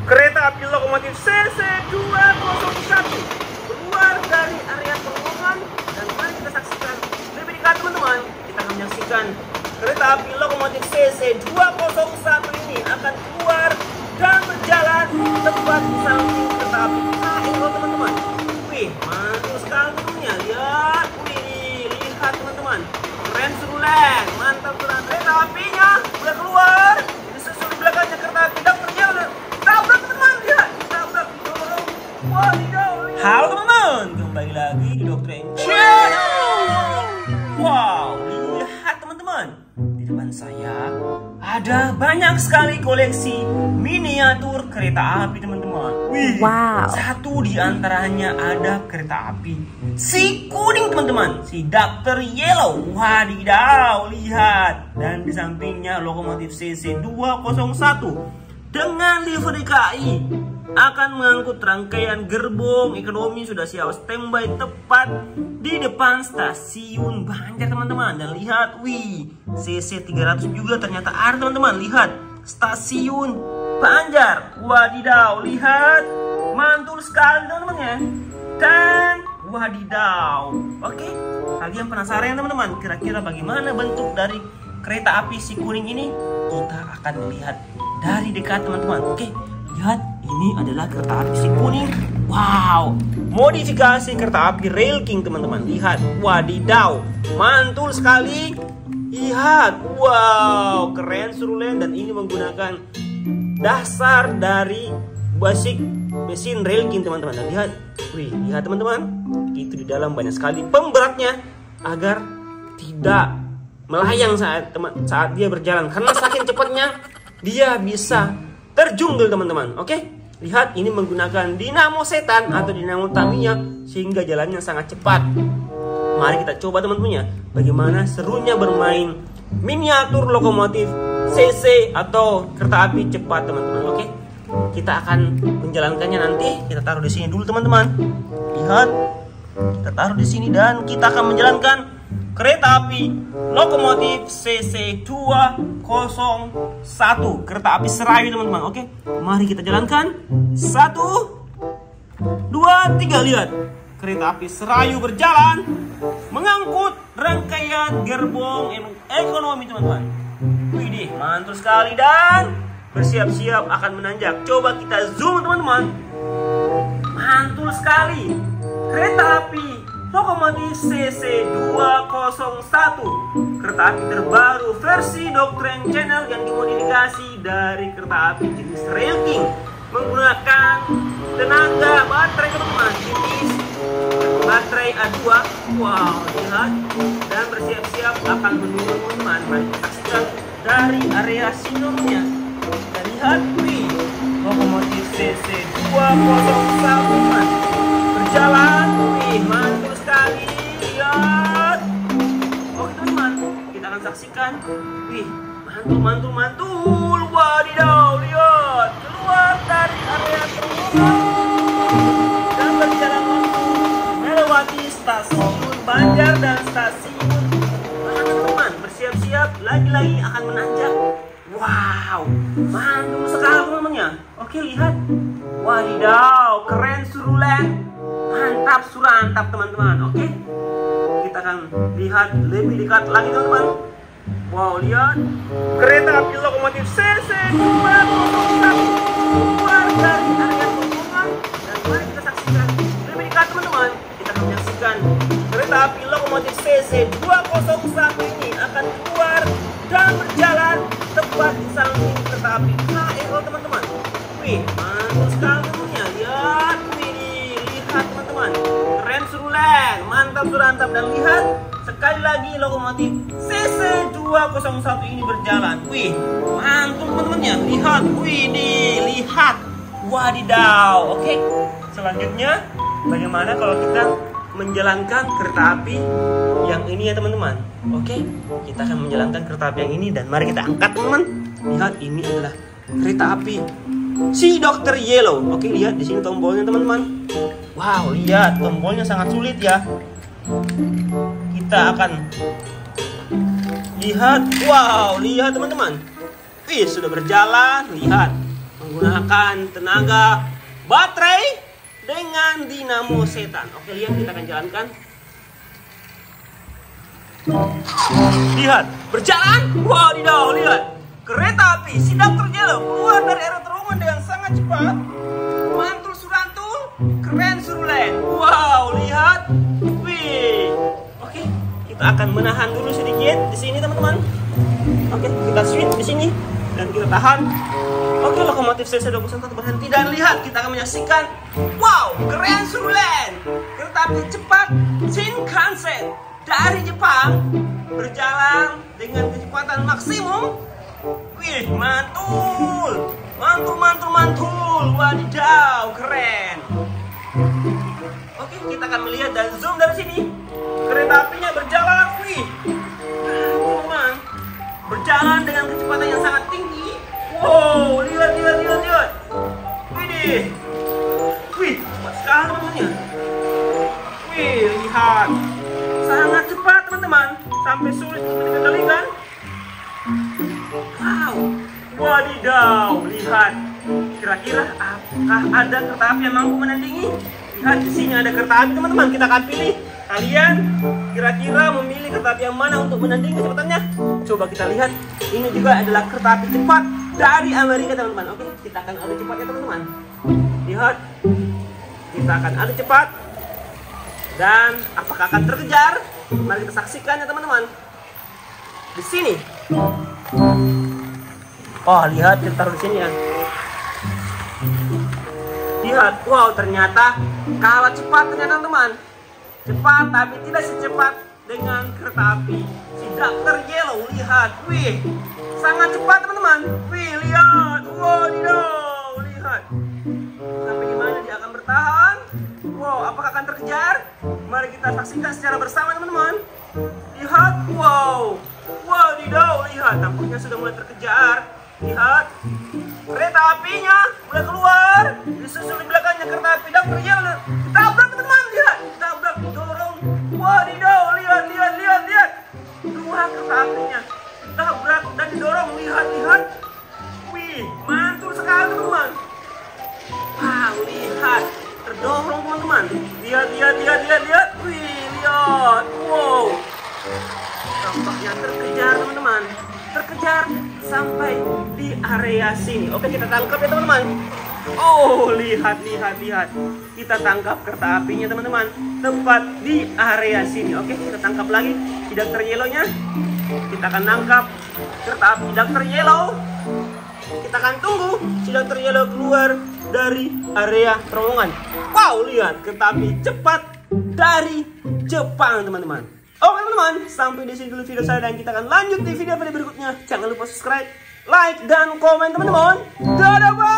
Kereta api lokomotif CC201 keluar dari area terowongan dan mari kita saksikan lebih dekat teman-teman. Kita akan menyaksikan kereta api lokomotif CC201 ini akan keluar dan berjalan tepat di samping kereta api KRL teman-teman. Wih, mantul sekali tentunya. Lihat, wih, lihat teman-teman. Keren serulen, mantap teman. Kereta apinya udah keluar. Disusul di belakangnya kereta api Dr. Tabrak teman-teman, lihat, tabrak, dorong. Wadidaw. Halo teman-teman, kembali lagi di Dr. Channel. Wow, lihat teman-teman. Di depan saya ada banyak sekali koleksi miniatur kereta api teman-teman. Wih, wow. Satu di antaranya ada kereta api si kuning teman-teman, si Dr. Yellow. Wadidaw, lihat. Dan di sampingnya lokomotif CC201 dengan livery KAI akan mengangkut rangkaian gerbong ekonomi sudah siap standby tepat di depan stasiun Banjar teman-teman. Dan lihat, wih, CC300 juga ternyata ada teman-teman. Lihat, stasiun Banjar. Wadidaw, lihat, mantul sekali teman-teman ya. Dan wadidaw, oke, kalian penasaran teman-teman kira-kira bagaimana bentuk dari kereta api si kuning ini? Kita akan melihat dari dekat teman-teman. Oke, lihat, ini adalah kereta api si kuning. Wow, modifikasi kereta api Rail King teman-teman. Lihat, wadidaw, mantul sekali. Lihat, wow, keren serulen. Dan ini menggunakan dasar dari basic mesin Rail King teman-teman. Dan lihat, wih, lihat teman-teman, itu di dalam banyak sekali pemberatnya agar tidak melayang saat dia berjalan, karena saking cepatnya dia bisa terjungkil teman-teman. Oke, lihat, ini menggunakan dinamo setan atau dinamo Tamiya sehingga jalannya sangat cepat. Mari kita coba teman-teman ya, bagaimana serunya bermain miniatur lokomotif CC atau kereta api cepat teman-teman. Oke, kita akan menjalankannya nanti. Kita taruh di sini dulu teman-teman. Lihat, kita taruh di sini dan kita akan menjalankan kereta api lokomotif CC201, kereta api Serayu teman-teman. Oke, mari kita jalankan. 1, 2, 3. Lihat, kereta api Serayu berjalan mengangkut rangkaian gerbong ekonomi teman-teman. Widih, mantul sekali dan bersiap-siap akan menanjak. Coba kita zoom teman-teman. Mantul sekali. Kereta api lokomotif CC201, kereta api terbaru versi Dr. Channel yang dimodifikasi dari kereta api jenis Rail King menggunakan tenaga baterai teman-teman, jenis baterai A2. Wow, lihat, dan bersiap-siap akan menurun teman-teman. Mari kita saksikan dari area sinurnya. Dan lihat, wih, lokomotif CC201 berjalan, wih, mantul sekali. Lihat, oke teman-teman, kita akan saksikan. Wih, mantul. Wadidaw, lihat, keluar dari area terowongan dan berjalan melewati stasiun Banjar dan stasiun teman-teman. Bersiap-siap lagi-lagi akan menanjak. Wow, mantul sekali teman-teman. Oke, lihat, wadidaw, keren serulen, mantap surantap teman-teman. Oke, kita akan lihat lebih dekat lagi teman-teman. Wow, lihat, kereta api lokomotif CC201 keluar dari area terowongan dan mari kita saksikan lebih dekat teman-teman. Kita akan menyaksikan kereta api lokomotif CC201 ini akan keluar dan berjalan tepat di samping kereta api KRL teman-teman. Wih, mantul sekali tentunya. Lihat, wih, lihat teman-teman, keren serulen, mantap surantap. Dan lihat, sekali lagi lokomotif CC201 ini berjalan. Wih, mantul teman-teman ya. Lihat, wih, lihat, wadidaw. Oke, selanjutnya bagaimana kalau kita menjalankan kereta api yang ini ya teman-teman. Oke, kita akan menjalankan kereta api yang ini dan mari kita angkat teman-teman. Lihat, ini adalah kereta api si Dr. Yellow. Oke, lihat di sini tombolnya teman-teman. Wow, lihat, tombolnya sangat sulit ya. Kita akan lihat. Wow, lihat teman-teman. Wih, sudah berjalan. Lihat, menggunakan tenaga baterai dengan dinamo setan. Oke, lihat, kita akan jalankan. Lihat, berjalan. Wadidaw, lihat. Kereta api si Dr. Yellow keluar dari area terowongan dengan sangat cepat. Mantul surantul, keren surulen. Wow, lihat. Wih. Oke, kita akan menahan dulu sedikit di sini, teman-teman. Oke, kita switch di sini dan kita tahan. Oke, lokomotif CC21 berhenti dan lihat, kita akan menyaksikan. Wow, keren surulen. Kereta api cepat Shinkansen dari Jepang berjalan dengan kecepatan maksimum. Wih, mantul. Wadidaw, keren. Oke, kita akan melihat dan zoom dari sini. Kereta apinya berjalan, wih. Teman-teman, berjalan dengan kecepatan yang sangat tinggi. Wow, lihat. Wih, cepat sekali teman-teman. Wih, lihat. Sangat cepat, teman-teman. Sampai sulit untuk dikendalikan. Wow, wadidaw, lihat. Kira-kira apakah ada kereta api yang mampu menandingi? Lihat, di sini ada kereta api, teman-teman. Kita akan pilih. Kalian kira-kira memilih kereta api yang mana untuk menandingi kecepatannya? Coba kita lihat. Ini juga adalah kereta api cepat dari Amerika, teman-teman. Oke, kita akan adu cepat ya, teman-teman. Lihat, kita akan adu cepat. Dan apakah akan terkejar? Mari kita saksikan ya, teman-teman. Di sini. Oh, lihat, kita taruh di sini ya. Lihat, wow, ternyata kalah cepat ternyata, teman. Cepat, tapi tidak secepat dengan kereta api si Dr. Yellow. Lihat, wih, sangat cepat, teman-teman. Wih, lihat, wadidaw, lihat. Sampai di mana dia akan bertahan? Wow, apakah akan terkejar? Mari kita saksikan secara bersama, teman-teman. Lihat, wow, wadidaw, lihat, tampaknya sudah mulai terkejar. Lihat, kereta apinya mulai keluar, disusul di belakangnya kereta api Dr. Yellow. Ditabrak, teman-teman, lihat, ditabrak, didorong. Wadidaw, lihat. Dua kereta apinya ditabrak dan didorong, lihat. Wih, mantul sekali, teman-teman. Wow, lihat, terdorong, teman-teman. Lihat. Wih, lihat, wow. Tampaknya terkejar, teman-teman. Terkejar sampai di area sini. Oke, kita tangkap ya, teman-teman. Oh, lihat. Kita tangkap kereta apinya, teman-teman. Tepat di area sini. Oke, kita tangkap lagi si Dr. Yellow-nya. Kita akan nangkap kereta api Dr. Yellow. Kita akan tunggu si Dr. Yellow keluar dari area terowongan. Wow, lihat, kereta api cepat dari Jepang, teman-teman. Oke, teman-teman, sampai di sini dulu video saya dan kita akan lanjut di video berikutnya. Jangan lupa subscribe, like, dan komen, teman-teman. Dadah, bye.